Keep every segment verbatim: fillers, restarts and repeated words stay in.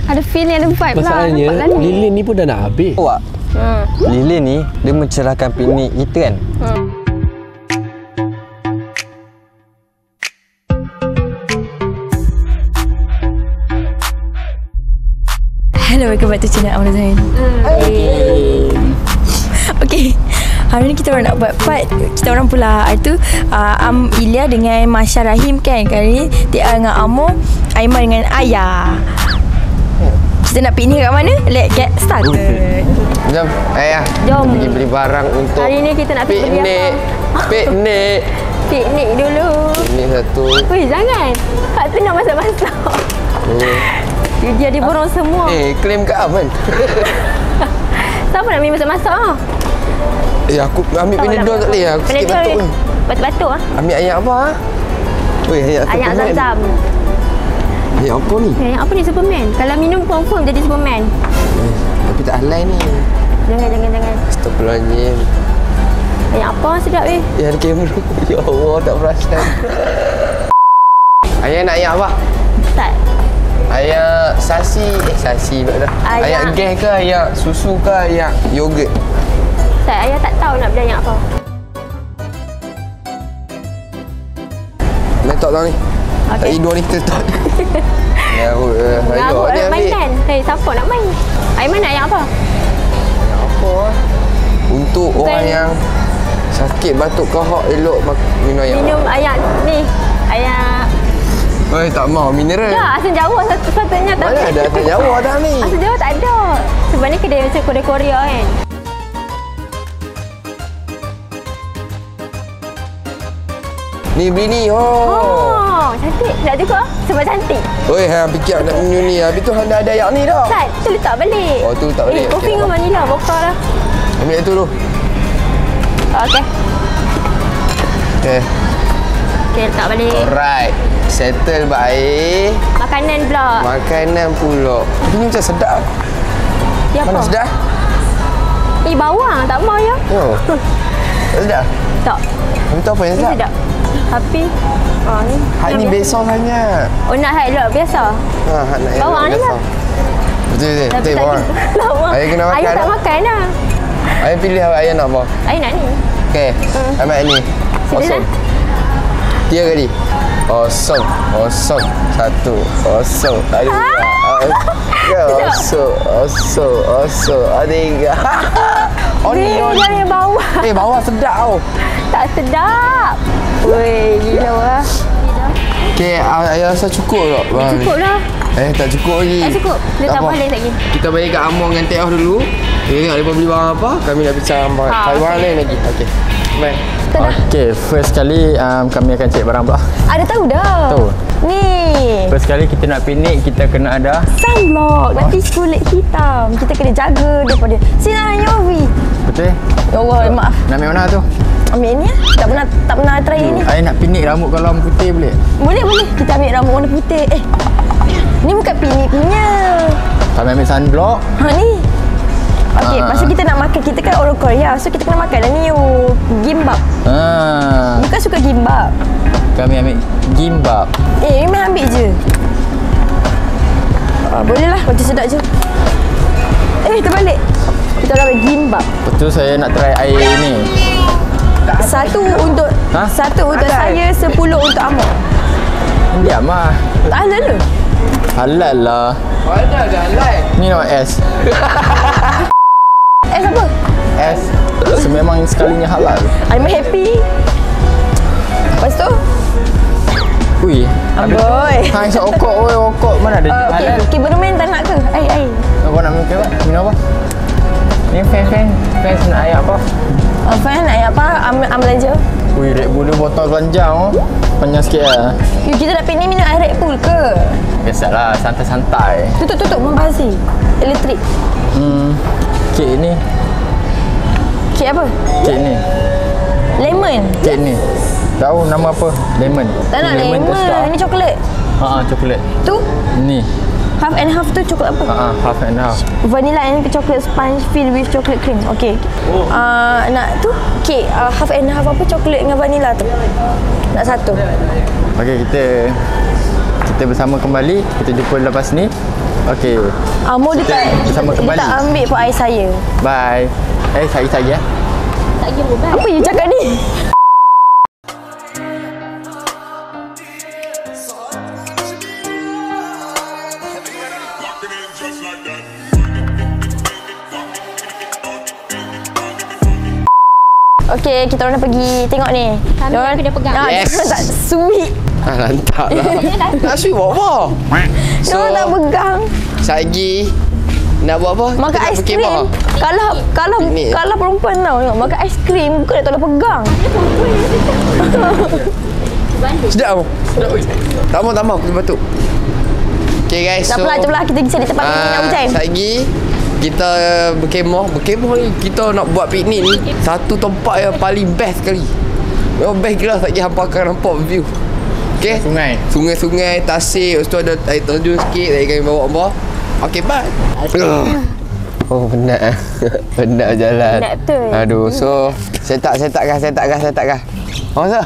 Ada feel ni, ada vibe lah. Masalahnya lilin ni pun dah nak habis. Awak, hmm. lilin ni dia mencerahkan piknik kita kan. Hmm. Hello, welcome back to channel Amanda Zain. Okay. Okay. Hari ni kita orang nak buat part. Kita orang pula. Hari tu uh, Am Ilya dengan Masya Rahim kan. Kali ni Tia dengan Amo, Aiman dengan Ayah. Kita nak piknik kat mana? Let's get started. Jom, Ayah. Jom. Kita pergi beli barang untuk Hari ni kita nak pergi beli piknik. apa? Piknik. Piknik dulu. Piknik satu. Weh, jangan. Kak tu nak masak-masak. Oh. Dia dia borong semua. Eh, claim kat Aman. Siapa nak ambil masak-masak ah? Eh, aku ambil Panadol tak boleh. Aku sikit batuk ni. Batuk-batuk ah. Ambil ayak apa ah? Weh, ayak Ayak Zam-Zam. Ayak apa ni? Ayak apa ni, Superman? Kalau minum confirm jadi Superman. Eh, tapi tak halal ni. Jangan, jangan, jangan. Astagfirullahaladzim. Ayak apa sedap weh? Ya, ada kamera. Ya Allah, tak perasan. Ayah nak ayak apa? Start. Ayak sasi, eh sasi pula dah. Ayak, ayak gas ke, ayak susu ke, ayak yogurt? Saya ayah tak tahu nak beli ayak apa. Letak tau ni. Okay. Tak tidur ni kita letak. Ya, aku eh, aku nak main kan? Hei, siapa nak main? Aiman nak ayak apa? Ayak apa? Untuk Bukan. orang yang sakit batuk kahak elok minum ayak. Minum ayak ni. Ayak Eh, tak mau mineral. Ya, asam Jawa satu-satunya tak. Mana ada asam Jawa dah ni? Asam Jawa tak ada. Sebab ni kedai macam Korea-Korea kan. Ni beli ni. Oh. Oh, cantik. Tak juga? Sebab cantik. Oi, hang fikir nak minum ni. Habis tu hang dah ada ayak ni dah. Tak, tu letak balik. Oh, tu letak balik. Eh, kopi okay, dengan vanila boka lah. Ambil tu dulu. Okey. Okey. Okey, letak balik. Alright. Settle baik. Makanan pula. Makanan pula. Ini macam sedap. Ya apa? Mana sedap? Eh, bawang. Tak mau ya? Oh. Tak sedap? Tak. Ini tu apa yang sedap? sedap. Tapi, oh ni. Hak ni besar sangat. Oh, nak hak elok biasa? Ha, hak nak bawang ni lah. Betul, betul. Betul, bawang. Bawang. Ayah kena makan. Ayah tak makan lah. Ayah pilih apa ayah nak apa? Ayah nak ni. Okey. Hmm. Ambil ni. Sila lah. Tiga kali. Kosong, kosong, satu, kosong, ada dua, kosong, kosong, kosong, ada tiga. Oh ni, oh ni. Bawang. Eh, bawang sedap tau. Tak sedap. Weh, gila lah. Okey, ayah rasa cukup tak? Cukup lah. Eh, tak cukup lagi. Tak cukup. Dia tambah lain lagi. Kita balik kat Amor dengan Teh dulu. Dia tengok mereka beli barang apa. Kami nak bincang barang. Ha, Cari barang okay. lain lagi. Okey. Baik. Okey, first kali um, kami akan cek barang pula. Ada tahu dah. Tahu. Ni. First kali kita nak piknik, kita kena ada sunblock. Nanti kulit hitam. Kita kena jaga daripada sinar U V. Betul? Ya Allah, so, maaf. Nak ambil mana tu? Ambil ni lah. Tak pernah tak pernah try ni. Saya nak piknik rambut kalau warna putih boleh? Boleh, boleh. Kita ambil rambut warna putih. Eh. Ni bukan piknik punya. Kami ambil sunblock. Ha ni. Okey, Ah. masa kita nak makan, kita kan orang Korea. So kita kena makan dah ni oh, gimbap. Ha. Bukan suka gimbap. Kami ambil gimbap. Eh, memang ambil je. Ah, boleh lah, macam sedap je. Eh, terbalik. Kita nak ambil gimbap. Betul, saya nak try air ni. Satu untuk Ha? satu untuk Halal. saya, sepuluh untuk Amor. Diam lah. Tak halal ke? Halal lah. Mana dah halal? Ni nama S. Eh, siapa? S. Sememang sekalinya halal. I'm happy. Lepas tu? Ui. Amboi. Ha, isap okok. Oi, okok. Mana ada Uh, okay, halal? okay, bermain tak nak ke? Air, air. Apa nak minum ke apa? Minum apa? Ni fan-fan. Fans nak air apa? Uh, Fan, air apa? Am, am belanja. Ui, Red Bull dia botol panjang oh. Panjang sikit lah. You, kita nak piknik minum air Red Bull ke? Biasalah, santai-santai. Tutup, tutup. Membazir. Elektrik. Hmm. Kek ni. Kek apa? Kek ni. Lemon. Kek ni. Tahu nama apa? Lemon. Tak nak lemon. tu sedap. Ini coklat. Ha, coklat. Tu? Ni. Half and half tu coklat apa? Ha, half and half. Vanilla and chocolate sponge filled with chocolate cream. Okey. Oh. Uh, nak tu kek uh, half and half apa coklat dengan vanilla tu. Nak satu. Okey, kita kita bersama kembali. Kita jumpa lepas ni. Okey. Amor dia tak, Bersama dia kembali. tak ambil pun air saya. Bye. Eh, saya-saya ya. Tak kira bye. Apa you cakap ni? Okey, kita orang dah pergi tengok ni. Kami Diorang- aku dah pegang. Ah, Yes. diorang tak sweet. Ah, lantak lah. Nak sweet buat apa? So, Diorang tak pegang. Sagi nak buat apa? Makan Kita nak ais berkemah. krim. Kalau kalau Piknik. kalau perempuan tau tengok makan ais krim bukan nak tolong pegang. Sedap apa? Tak mau, tak mau. Kita batuk. Okay guys, Tak so... apalah, jomlah kita pergi cari tempat ni yang hujan. Sagi kita berkemah. Berkemah ni kita nak buat piknik ni. Satu tempat yang paling best sekali. Memang best gila lagi hampa akan nampak view. Okay? Sungai. Sungai-sungai, tasik. Lepas tu ada air terjun sikit. Tadi kami bawa bawah. Okay, bye. Oh, penat. Penat jalan. Penat betul. Aduh, so saya tak, saya takkan, saya takkan, saya takkan. Oh, so.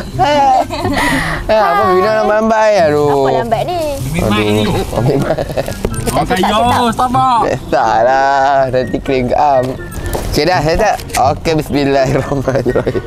Apa bina lambat-lambat? Aduh. Apa lambat ni? Aduh. Ambil mic. Oh, kayo, sabar. Tak lah. Nanti kering am. Okay dah, saya tak. Okay, bismillahirrahmanirrahim.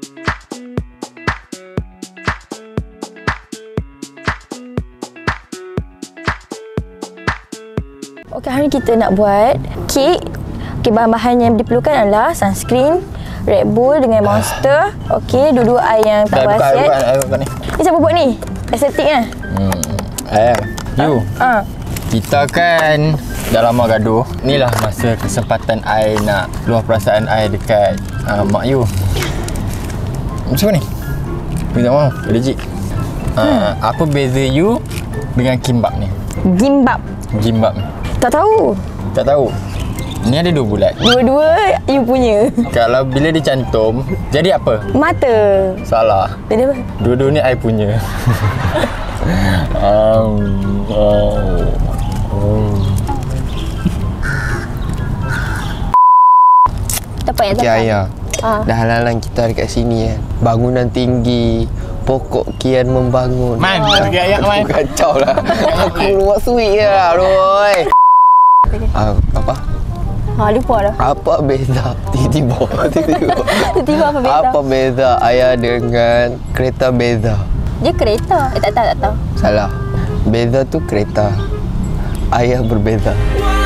Okey, hari ni kita nak buat kek. Okey, bahan-bahan yang diperlukan adalah sunscreen, Red Bull dengan Monster. Okey, dua-dua air yang tak Dah buka, berhasiat. buka, buka, buka ni. Ni siapa buat ni? Estetik kan? Hmm. Eh, you. Ha. Kita kan dah lama gaduh. Inilah masa kesempatan I nak luah perasaan I dekat uh, mak you. Macam mana ni? Minta maaf, legit. Uh, apa beza you dengan kimbap ni? Gimbap. Gimbap ni. Tak tahu. Tak tahu. Ni ada dua bulat. Dua-dua you punya. Kalau bila dicantum, jadi apa? Mata. Salah. Jadi apa? Dua-dua ni I punya. um, oh. Oh. Tempat yang Okay, tepat. ayah. Ah. Dah halalan kita dekat sini kan. Bangunan tinggi. Pokok kian membangun. Man, bagi ayat man. Aku kacau lah. Aku buat sweet je lah. Aduh. Ah, apa? Ha, lupa dah. Apa beza? Tiba-tiba. Tiba-tiba. Tiba-tiba apa beza? Apa beza ayah dengan kereta beza? Dia kereta. Eh, tak tahu, tak tahu. Salah. Beza tu kereta. Ayah berbeza.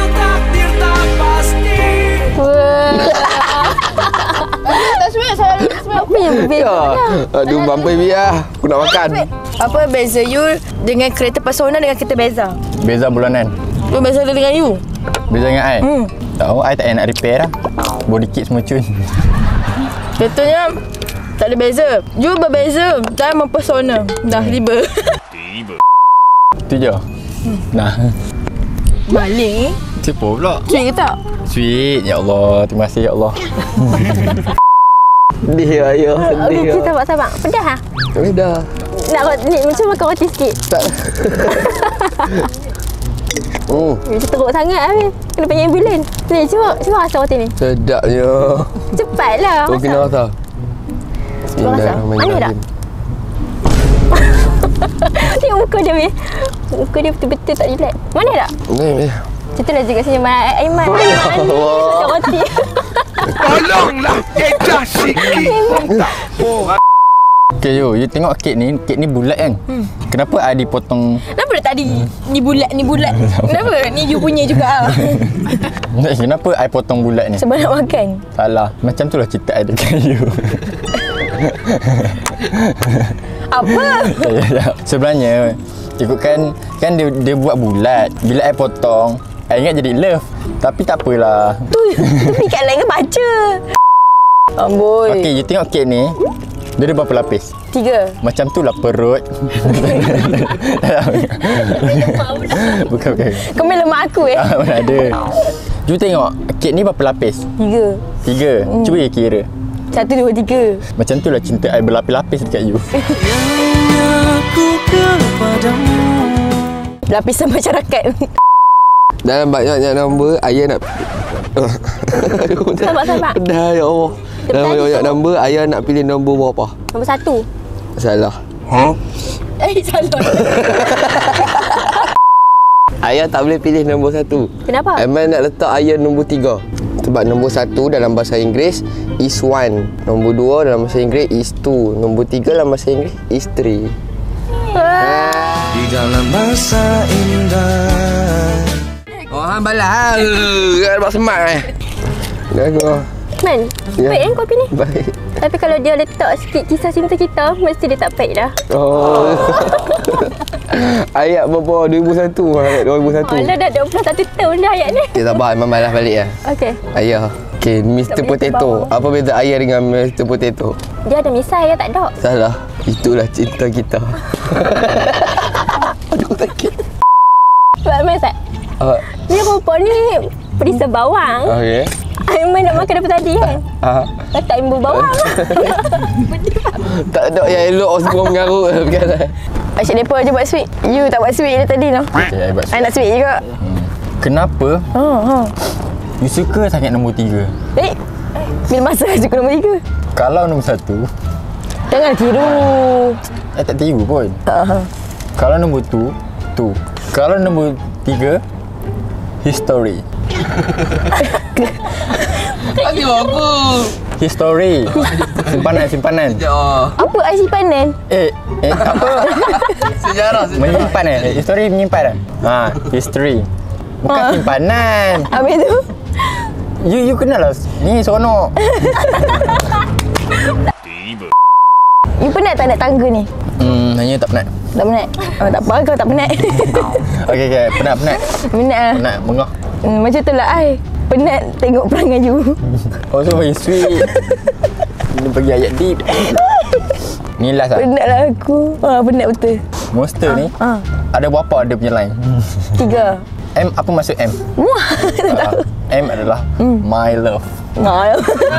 Tak sebab saya sebab apa yang berbeza? Aduh, bampai biar. Aku nak makan. Apa beza you dengan kereta Persona dengan kereta Beza? Beza bulanan. Apa beza dia dengan you? Beza dengan I? Hmm. Tahu, I tak payah nak repair lah. Body kit semua cun. Contohnya tak ada beza. You berbeza dan mempesona. Dah tiba. Tu je. Nah. Maling. Siapa pula? Sweet ke tak? Sweet. Ya Allah. Terima kasih ya Allah. Sedih ayah. Sedih Okey, lah. kita sabar-sabar. Pedas ah? Eh dah. Nak roti ni macam makan roti sikit. Tak. Hmm, Dia teruk sangat ah. Kena panggil ambulans. Ni cuba cuba rasa roti ni. sedapnya. Cepatlah. Kau kena rasa. Cuba rasa. Manis tak? Tengok muka dia ni. Muka dia betul-betul tak relax. Manis tak? Ni. Kita dah juga senyuman Aiman. Aiman. Makan roti. Tolonglah edah sikit. Okay you, you tengok kek ni. Kek ni bulat kan? Hmm. Kenapa I dipotong? Kenapa dia tadi ni bulat ni bulat? Kenapa? Ni you punya juga ah. Kenapa I potong bulat ni? Sebab nak makan. Salah. Macam tu lah cerita I dekat you. Apa? Tak, tak, tak. Sebenarnya ikutkan kan dia dia buat bulat. Bila I potong, I ingat jadi love. Tapi tak apalah. Tu tu pikat lain ke baca? Amboi. Okey, you tengok kek ni. Dia ada berapa lapis? Tiga. Macam tu lah perut. Bukan, bukan. Kau main lemak aku eh? Ah, mana ada. You tengok, kek ni berapa lapis? Tiga. Tiga. Hmm. Cuba you kira. Satu, dua, tiga. Macam tu lah cinta I berlapis-lapis dekat you. Lapisan masyarakat. Dalam banyaknya nombor, ayah nak... Sabar-sabar. Dah, ya Allah. Dalam banyak nombor, ayah nak pilih nombor berapa? Nombor satu. Salah. Eh, salah. Ayah tak boleh pilih nombor satu. Kenapa? Aiman nak letak ayah nombor tiga. Sebab nombor satu dalam bahasa Inggeris is one. Nombor dua dalam bahasa Inggeris is two. Nombor tiga dalam bahasa Inggeris is three. Di dalam masa indah. Oh, hang balas. Kan buat semak eh. Dah go. Man, Ya. baik kan kopi ni? Baik. Tapi kalau dia letak sikit kisah cinta kita, mesti dia tak baik dah. Oh. Ayat berapa? dua ribu satu. Ayat dua ribu satu. Alah, dah dua puluh satu tahun dah ayat ni. Okay, sabar. Aiman balas balik ya. Okey. Ayah. Okay, mister Tak boleh Potato. terbawa. Apa beza ayah dengan mister Potato? Dia ada misai ke tak ada? Salah. Itulah cinta kita. Aduh, sakit. Sebab Aiman tak? Uh, Ni rupa ni perisa bawang. okay. Aiman nak makan daripada tadi kan? Uh, Letak imbu bawang. tak ada yang elok semua mengarut. Bukan. Asyik mereka je buat sweet. You tak buat sweet dari tadi tau. Okay, I buat I nak sweet juga. Hmm. Kenapa Ha, ha. you suka sangat nombor tiga? Eh, bila masa suka nombor tiga? Kalau nombor satu, Jangan tiru. I tak tiru pun. Ha, ha. Kalau nombor tu, tu. Kalau nombor tiga, history. Bagi aku. History. Simpanan, simpanan. Apa I simpanan? Eh, eh apa? Sejarah. Menyimpan eh? History menyimpan eh? Ha, history. Bukan Ha. simpanan. Habis tu? You you kenal lah. Ni seronok. You penat tak naik tangga ni? Hmm, hanya tak penat. Tak penat? Oh, tak apa, kau tak penat. Okey, okey. Penat, penat. Penat lah. Penat, bengah. Hmm, macam tu lah I. Penat tengok perangai you. Oh, so very sweet. Dia pergi ayat deep. Ni last lah. Penat lah aku. Ha, penat betul. Monster ni, Ha. ada berapa dia punya line? Tiga. M, apa maksud M? Wah, tak tahu. Uh, M adalah my love. Nah.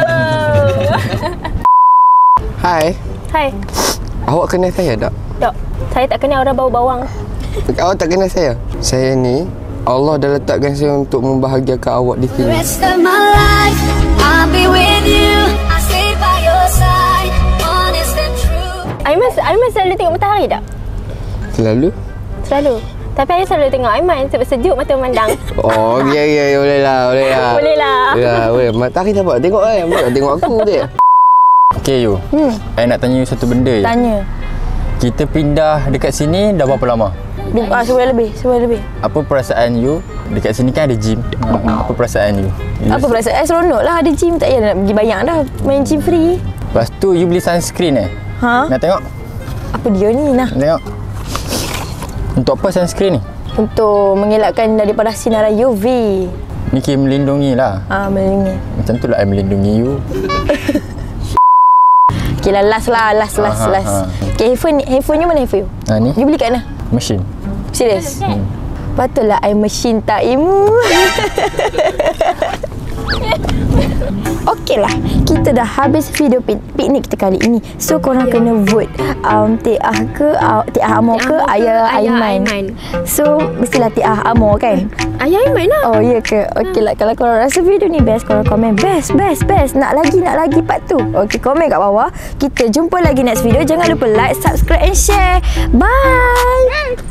Hai. Hai. Awak kenal saya tak? Tak. Saya tak kenal orang bau bawang. Awak tak kenal saya? Saya ni, Allah dah letakkan saya untuk membahagiakan awak di sini. Rest of my life, I'll be with you. I stay by your side, honest and true. Aiman, Aiman selalu tengok matahari tak? Selalu? Selalu. Tapi saya selalu tengok Aiman sebab sejuk mata memandang. Oh, ya, ya, ya, boleh lah, boleh lah. Boleh lah. Ya, boleh. Matahari tak apa. Tengok kan. Bukan tengok aku je. Okay, you. Hmm. I nak tanya you satu benda je. Tanya. Kita pindah dekat sini dah berapa lama? Ah, sebulan lebih, sebulan lebih. Apa perasaan you? Dekat sini kan ada gym. Apa perasaan you? you Apa perasaan? Eh, seronok lah ada gym. Tak payah nak pergi banyak dah. Main gym free. Lepas tu you beli sunscreen eh? Ha? Nak tengok? Apa dia ni? Nah. Nak tengok? Untuk apa sunscreen ni? Untuk mengelakkan daripada sinar U V. Ni kira melindungi lah. Ah, melindungi. Macam tu lah I melindungi you. Okay lah, last lah, last, last, Aha, last. aha. Okay, handphone, handphonenya mana handphone you? Ha ni? You beli kat mana? Mesin. Serius? Hmm. Patutlah I mencintai-mu. Okey lah, kita dah habis video pik- piknik kita kali ini. So korang kena vote um, Tiah ke uh, Tiah Amor ke Ayah Aiman. So mestilah Tiah Amor kan? Ayah Aiman lah. Oh ya ke? Okey lah, kalau korang rasa video ni best, korang komen best, best, best. Nak lagi, nak lagi part tu. Okey, komen kat bawah. Kita jumpa lagi next video. Jangan lupa like, subscribe and share. Bye.